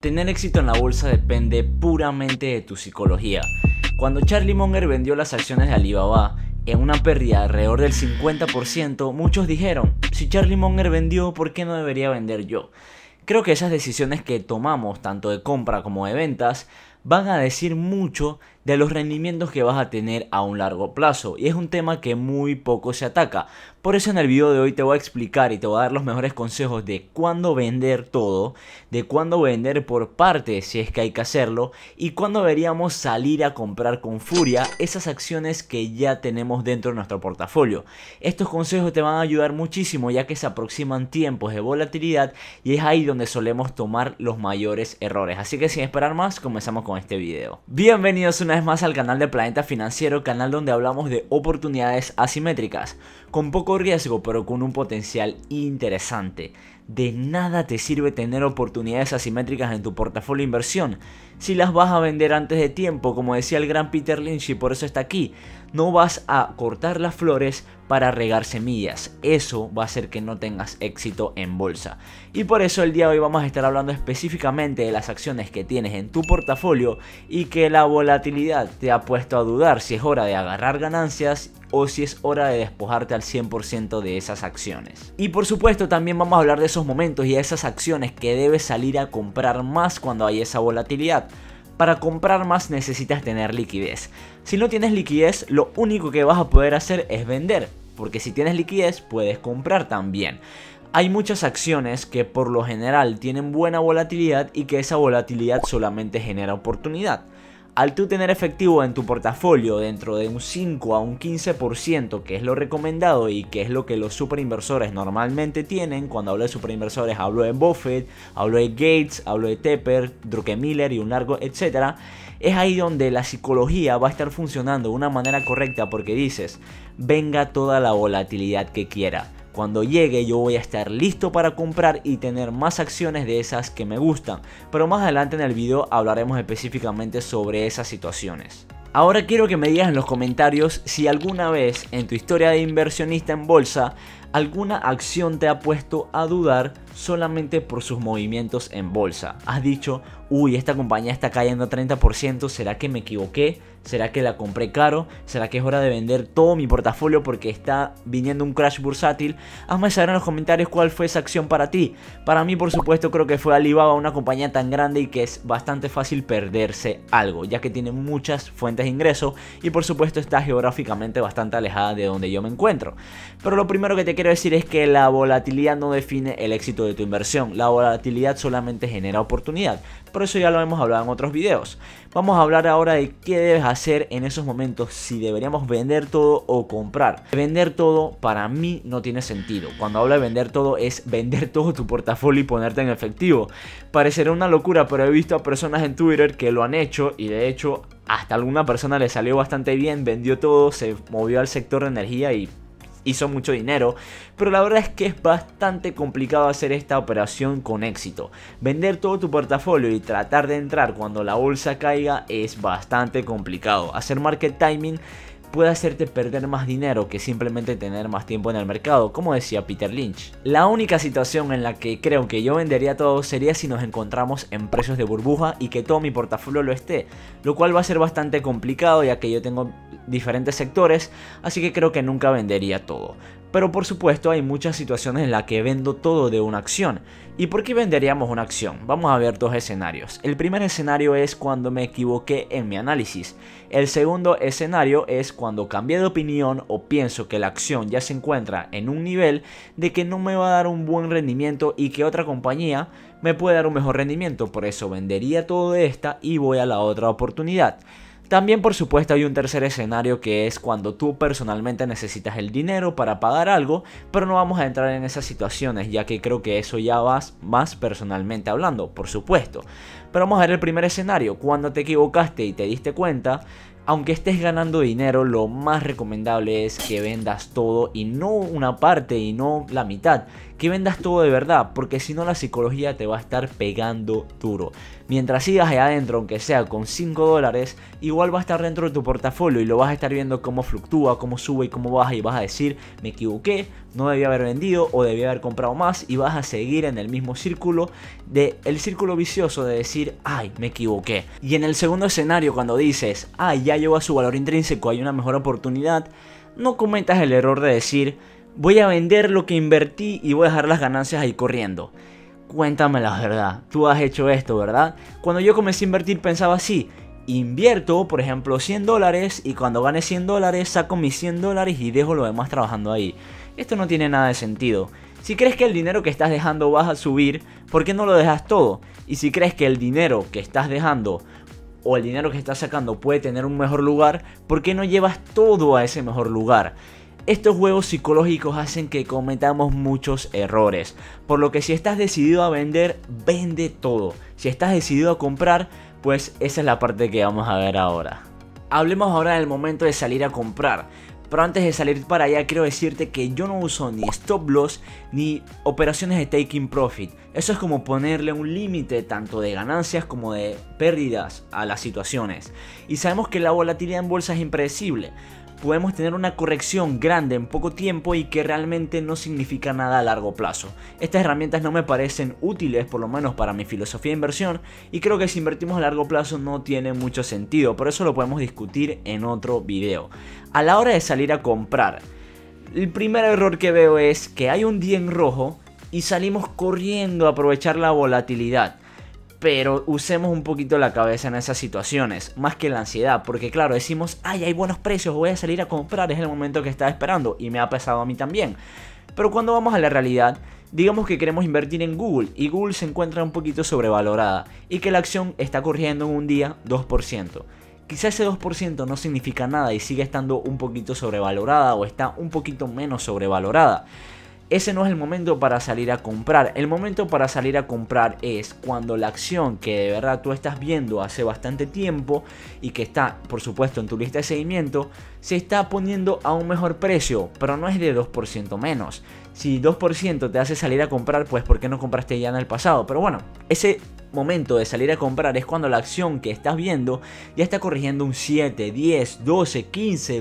Tener éxito en la bolsa depende puramente de tu psicología. Cuando Charlie Munger vendió las acciones de Alibaba en una pérdida de alrededor del 50%, muchos dijeron, si Charlie Munger vendió, ¿por qué no debería vender yo? Creo que esas decisiones que tomamos, tanto de compra como de ventas, van a decir mucho de los rendimientos que vas a tener a un largo plazo, y es un tema que muy poco se ataca. Por eso en el video de hoy te voy a explicar y te voy a dar los mejores consejos de cuándo vender todo, de cuándo vender por partes si es que hay que hacerlo, y cuándo deberíamos salir a comprar con furia esas acciones que ya tenemos dentro de nuestro portafolio. Estos consejos te van a ayudar muchísimo, ya que se aproximan tiempos de volatilidad y es ahí donde solemos tomar los mayores errores. Así que sin esperar más, comenzamos con este video. Bienvenidos una vez más al canal de Planeta Financiero, canal donde hablamos de oportunidades asimétricas, con poco riesgo pero con un potencial interesante. De nada te sirve tener oportunidades asimétricas en tu portafolio de inversión si las vas a vender antes de tiempo, como decía el gran Peter Lynch, y por eso está aquí. No vas a cortar las flores para regar semillas, eso va a hacer que no tengas éxito en bolsa. Y por eso el día de hoy vamos a estar hablando específicamente de las acciones que tienes en tu portafolio y que la volatilidad te ha puesto a dudar si es hora de agarrar ganancias o si es hora de despojarte al 100% de esas acciones. Y por supuesto también vamos a hablar de esos momentos y de esas acciones que debes salir a comprar más cuando hay esa volatilidad. Para comprar más necesitas tener liquidez. Si no tienes liquidez, lo único que vas a poder hacer es vender, porque si tienes liquidez puedes comprar también. Hay muchas acciones que por lo general tienen buena volatilidad y que esa volatilidad solamente genera oportunidad. Al tú tener efectivo en tu portafolio dentro de un 5 a un 15%, que es lo recomendado y que es lo que los superinversores normalmente tienen, cuando hablo de superinversores hablo de Buffett, hablo de Gates, hablo de Tepper, Druckenmiller y un largo etcétera, es ahí donde la psicología va a estar funcionando de una manera correcta, porque dices, venga toda la volatilidad que quiera. Cuando llegue yo voy a estar listo para comprar y tener más acciones de esas que me gustan, pero más adelante en el video hablaremos específicamente sobre esas situaciones. Ahora quiero que me digas en los comentarios si alguna vez en tu historia de inversionista en bolsa alguna acción te ha puesto a dudar solamente por sus movimientos en bolsa. Has dicho, uy, esta compañía está cayendo 30%, ¿será que me equivoqué? ¿Será que la compré caro? ¿Será que es hora de vender todo mi portafolio porque está viniendo un crash bursátil? Hazme saber en los comentarios cuál fue esa acción para ti. Para mí, por supuesto, creo que fue Alibaba, una compañía tan grande y que es bastante fácil perderse algo, ya que tiene muchas fuentes de ingreso y por supuesto está geográficamente bastante alejada de donde yo me encuentro. Pero lo primero que te quiero decir es que la volatilidad no define el éxito de tu inversión. La volatilidad solamente genera oportunidad. Por eso ya lo hemos hablado en otros videos. Vamos a hablar ahora de qué debes hacer en esos momentos, si deberíamos vender todo o comprar. Vender todo para mí no tiene sentido. Cuando hablo de vender todo es vender todo tu portafolio y ponerte en efectivo. Parecerá una locura, pero he visto a personas en Twitter que lo han hecho y de hecho hasta alguna persona le salió bastante bien, vendió todo, se movió al sector de energía y hizo mucho dinero, pero la verdad es que es bastante complicado hacer esta operación con éxito. Vender todo tu portafolio y tratar de entrar cuando la bolsa caiga es bastante complicado. Hacer market timing puede hacerte perder más dinero que simplemente tener más tiempo en el mercado, como decía Peter Lynch. La única situación en la que creo que yo vendería todo sería si nos encontramos en precios de burbuja y que todo mi portafolio lo esté, lo cual va a ser bastante complicado ya que yo tengo diferentes sectores, así que creo que nunca vendería todo. Pero por supuesto hay muchas situaciones en las que vendo todo de una acción. ¿Y por qué venderíamos una acción? Vamos a ver dos escenarios. El primer escenario es cuando me equivoqué en mi análisis. El segundo escenario es cuando cambié de opinión o pienso que la acción ya se encuentra en un nivel de que no me va a dar un buen rendimiento y que otra compañía me puede dar un mejor rendimiento. Por eso vendería todo de esta y voy a la otra oportunidad. También por supuesto hay un tercer escenario que es cuando tú personalmente necesitas el dinero para pagar algo, pero no vamos a entrar en esas situaciones ya que creo que eso ya vas más personalmente hablando, por supuesto. Pero vamos a ver el primer escenario, cuando te equivocaste y te diste cuenta Aunque estés ganando dinero, lo más recomendable es que vendas todo y no una parte y no la mitad. Que vendas todo de verdad, porque si no la psicología te va a estar pegando duro. Mientras sigas allá adentro, aunque sea con $5, igual va a estar dentro de tu portafolio y lo vas a estar viendo cómo fluctúa, cómo sube y cómo baja, y vas a decir, me equivoqué, no debía haber vendido o debía haber comprado más, y vas a seguir en el mismo círculo, el círculo vicioso de decir, ay, me equivoqué. Y en el segundo escenario, cuando dices, ay, ya llegó a su valor intrínseco, hay una mejor oportunidad, no cometas el error de decir, voy a vender lo que invertí y voy a dejar las ganancias ahí corriendo. Cuéntame la verdad, tú has hecho esto, ¿verdad? Cuando yo comencé a invertir pensaba así, invierto por ejemplo $100 y cuando gane $100 saco mis $100 y dejo lo demás trabajando ahí. Esto no tiene nada de sentido. Si crees que el dinero que estás dejando va a subir, ¿por qué no lo dejas todo? Y si crees que el dinero que estás dejando o el dinero que estás sacando puede tener un mejor lugar, ¿por qué no llevas todo a ese mejor lugar? Estos juegos psicológicos hacen que cometamos muchos errores, por lo que si estás decidido a vender, vende todo. Si estás decidido a comprar, pues esa es la parte que vamos a ver ahora. Hablemos ahora del momento de salir a comprar. Pero antes de salir para allá quiero decirte que yo no uso ni stop loss ni operaciones de taking profit. Eso es como ponerle un límite tanto de ganancias como de pérdidas a las situaciones. Y sabemos que la volatilidad en bolsa es impredecible. Podemos tener una corrección grande en poco tiempo y que realmente no significa nada a largo plazo. Estas herramientas no me parecen útiles, por lo menos para mi filosofía de inversión, y creo que si invertimos a largo plazo no tiene mucho sentido, por eso lo podemos discutir en otro video. A la hora de salir a comprar, el primer error que veo es que hay un día en rojo y salimos corriendo a aprovechar la volatilidad. Pero usemos un poquito la cabeza en esas situaciones, más que la ansiedad, porque claro, decimos, ay, hay buenos precios, voy a salir a comprar, es el momento que estaba esperando, y me ha pasado a mí también. Pero cuando vamos a la realidad, digamos que queremos invertir en Google, y Google se encuentra un poquito sobrevalorada, y que la acción está corriendo en un día 2%. Quizá ese 2% no significa nada y sigue estando un poquito sobrevalorada o está un poquito menos sobrevalorada. Ese no es el momento para salir a comprar. El momento para salir a comprar es cuando la acción que de verdad tú estás viendo hace bastante tiempo y que está, por supuesto, en tu lista de seguimiento, se está poniendo a un mejor precio, pero no es de 2% menos. Si 2% te hace salir a comprar, pues ¿por qué no compraste ya en el pasado? Pero bueno, ese momento de salir a comprar es cuando la acción que estás viendo ya está corrigiendo un 7, 10, 12, 15,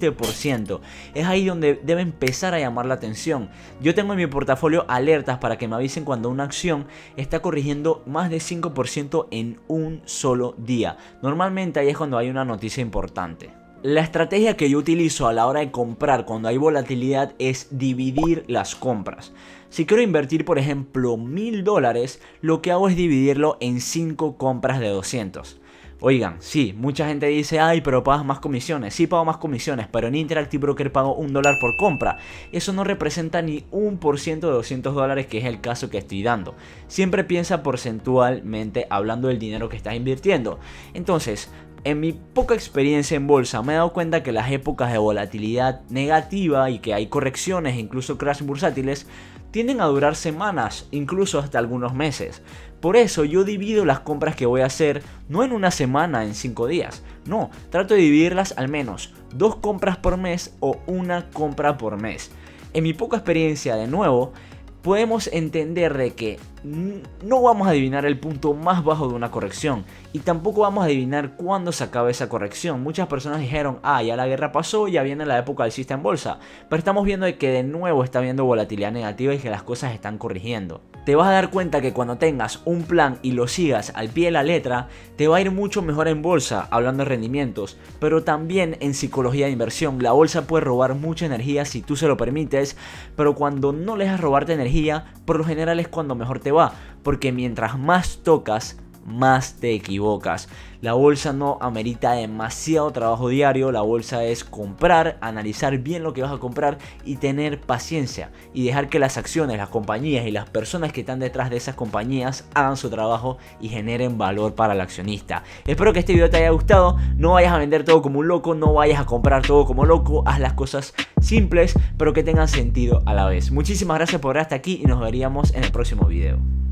20%. Es ahí donde debe empezar a llamar la atención. Yo tengo en mi portafolio alertas para que me avisen cuando una acción está corrigiendo más de 5% en un solo día. Normalmente ahí es cuando hay una noticia importante. La estrategia que yo utilizo a la hora de comprar cuando hay volatilidad es dividir las compras. Si quiero invertir, por ejemplo, $1000, lo que hago es dividirlo en 5 compras de 200. Oigan, sí, mucha gente dice, ay, pero pagas más comisiones. Sí, pago más comisiones, pero en Interactive Broker pago $1 por compra. Eso no representa ni 1% de $200, que es el caso que estoy dando. Siempre piensa porcentualmente hablando del dinero que estás invirtiendo. Entonces, en mi poca experiencia en bolsa me he dado cuenta que las épocas de volatilidad negativa y que hay correcciones e incluso crash bursátiles tienden a durar semanas, incluso hasta algunos meses. Por eso yo divido las compras que voy a hacer no en una semana, en 5 días. No, trato de dividirlas al menos 2 compras por mes o 1 compra por mes. En mi poca experiencia, de nuevo, podemos entender de que no vamos a adivinar el punto más bajo de una corrección y tampoco vamos a adivinar cuándo se acaba esa corrección. Muchas personas dijeron, ah, ya la guerra pasó, ya viene la época alcista en bolsa, pero estamos viendo de que de nuevo está habiendo volatilidad negativa y que las cosas están corrigiendo. Te vas a dar cuenta que cuando tengas un plan y lo sigas al pie de la letra, te va a ir mucho mejor en bolsa, hablando de rendimientos, pero también en psicología de inversión. La bolsa puede robar mucha energía si tú se lo permites, pero cuando no le dejas robarte energía, por lo general es cuando mejor te va, porque mientras más tocas, más te equivocas. La bolsa no amerita demasiado trabajo diario. La bolsa es comprar, analizar bien lo que vas a comprar y tener paciencia y dejar que las acciones, las compañías y las personas que están detrás de esas compañías hagan su trabajo y generen valor para el accionista. Espero que este video te haya gustado. No vayas a vender todo como un loco, no vayas a comprar todo como loco. Haz las cosas simples pero que tengan sentido a la vez. Muchísimas gracias por ver hasta aquí y nos veríamos en el próximo video.